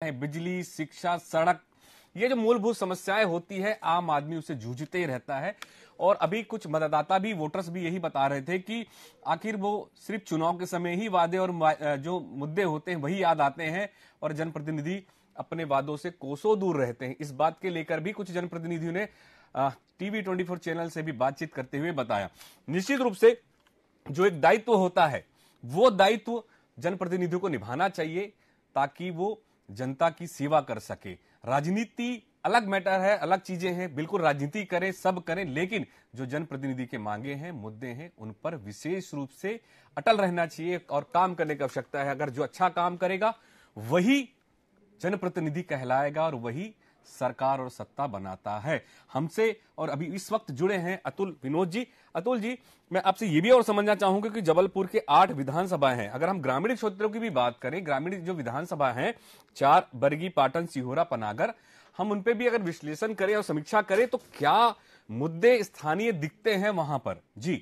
हैं, बिजली, शिक्षा, सड़क, ये जो मूलभूत समस्याएं होती है आम आदमी उससे जूझते ही रहता है। और अभी कुछ मतदाता भी, वोटर्स भी यही बता रहे थे कि आखिर वो सिर्फ चुनाव के समय ही वादे और जो मुद्दे होते हैं वही याद आते हैं और जनप्रतिनिधि अपने वादों से कोसों दूर रहते हैं। इस बात के लेकर भी कुछ जनप्रतिनिधियों ने टीवी 24 चैनल से भी बातचीत करते हुए बताया। निश्चित रूप से जो एक दायित्व होता है वो दायित्व जनप्रतिनिधियों को निभाना चाहिए ताकि वो जनता की सेवा कर सके। राजनीति अलग मैटर है, अलग चीजें हैं, बिल्कुल राजनीति करें, सब करें, लेकिन जो जनप्रतिनिधि के मांगे हैं, मुद्दे हैं, उन पर विशेष रूप से अटल रहना चाहिए और काम करने की आवश्यकता है। अगर जो अच्छा काम करेगा वही जनप्रतिनिधि कहलाएगा और वही सरकार और सत्ता बनाता है। हमसे और अभी इस वक्त जुड़े हैं अतुल विनोद जी। अतुल जी, मैं आपसे ये भी और समझना चाहूंगा कि जबलपुर के 8 विधानसभा हैं। अगर हम ग्रामीण क्षेत्रों की भी बात करें, ग्रामीण जो विधानसभा हैं 4, बरगी, पाटन, सिहोरा, पनागर, हम उन पे भी अगर विश्लेषण करें और समीक्षा करें तो क्या मुद्दे स्थानीय दिखते हैं वहां पर? जी।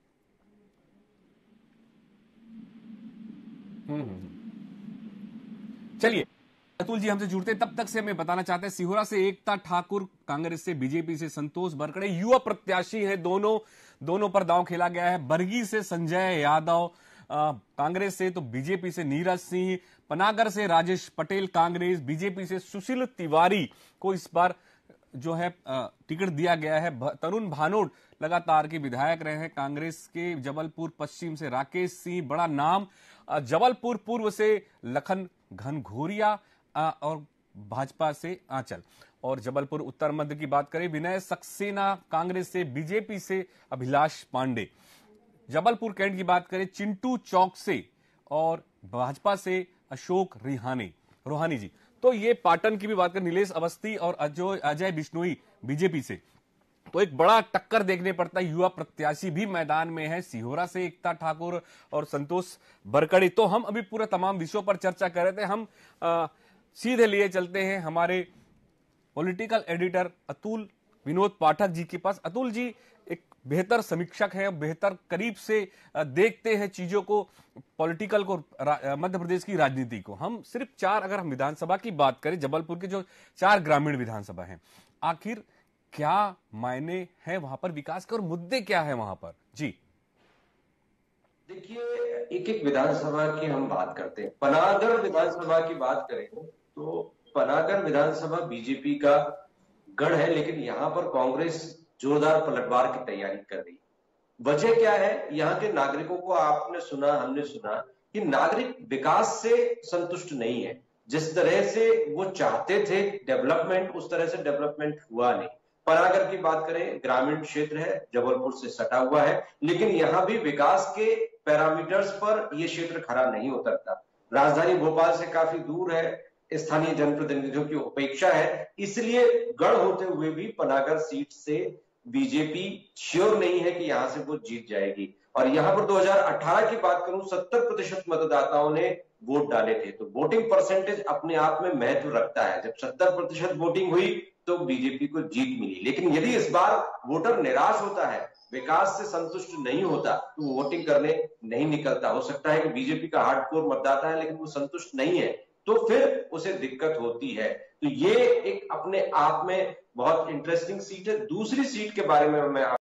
चलिए, अतुल जी हमसे जुड़ते तब तक से हमें बताना चाहते हैं, सिहोरा से एकता ठाकुर, कांग्रेस से, बीजेपी से संतोष बरकड़े, युवा प्रत्याशी हैं, दोनों पर दांव खेला गया है। बरगी से संजय यादव कांग्रेस से, तो बीजेपी से नीरज सिंह, पनागर से राजेश पटेल कांग्रेस, बीजेपी से सुशील तिवारी को इस बार जो है टिकट दिया गया है। तरुण भानोट लगातार के विधायक रहे हैं कांग्रेस के। जबलपुर पश्चिम से राकेश सिंह, बड़ा नाम। जबलपुर पूर्व से लखन घनघोरिया और भाजपा से आंचल। और जबलपुर उत्तर मध्य की बात करें, विनय सक्सेना कांग्रेस से, बीजेपी से अभिलाष पांडे। जबलपुर कैंट की बात करें, चिंटू चौक से और भाजपा से अशोक रोहानी जी। तो ये पाटन की भी बात करें, नीलेश अवस्थी और अजय बिश्नोई बीजेपी से। तो एक बड़ा टक्कर देखने पड़ता है, युवा प्रत्याशी भी मैदान में है, सिहोरा से एकता ठाकुर और संतोष बरकड़े। तो हम अभी पूरा तमाम विषयों पर चर्चा कर रहे थे। हम सीधे लिए चलते हैं हमारे पॉलिटिकल एडिटर अतुल विनोद पाठक जी के पास। अतुल जी एक बेहतर समीक्षक है, बेहतर करीब से देखते हैं चीजों को, पॉलिटिकल को, मध्य प्रदेश की राजनीति को। हम सिर्फ 4 अगर हम विधानसभा की बात करें, जबलपुर के जो 4 ग्रामीण विधानसभा हैं, आखिर क्या मायने हैं वहां पर विकास के और मुद्दे क्या है वहां पर? जी देखिए, एक एक विधानसभा की हम बात करते हैं। पनागर विधानसभा की बात करें तो पनागर विधानसभा बीजेपी का गढ़ है, लेकिन यहां पर कांग्रेस जोरदार पलटवार की तैयारी कर रही है। वजह क्या है? यहाँ के नागरिकों को आपने सुना, हमने सुना कि नागरिक विकास से संतुष्ट नहीं है। जिस तरह से वो चाहते थे डेवलपमेंट, उस तरह से डेवलपमेंट हुआ नहीं। पनागर की बात करें, ग्रामीण क्षेत्र है, जबलपुर से सटा हुआ है, लेकिन यहां भी विकास के पैरामीटर्स पर यह क्षेत्र खरा नहीं उतरता। राजधानी भोपाल से काफी दूर है, स्थानीय जनप्रतिनिधियों की उपेक्षा है, इसलिए गढ़ होते हुए भी पनागर सीट से बीजेपी श्योर नहीं है कि यहां से वो जीत जाएगी। और यहां पर 2018 की बात करूं, 70% मतदाताओं ने वोट डाले थे। तो वोटिंग परसेंटेज अपने आप में महत्व रखता है। जब 70% वोटिंग हुई तो बीजेपी को जीत मिली। लेकिन यदि इस बार वोटर निराश होता है, विकास से संतुष्ट नहीं होता, तो वो वोटिंग करने नहीं निकलता। हो सकता है कि बीजेपी का हार्डकोर मतदाता है लेकिन वो संतुष्ट नहीं है, तो फिर उसे दिक्कत होती है। तो ये एक अपने आप में बहुत इंटरेस्टिंग सीट है। दूसरी सीट के बारे में मैं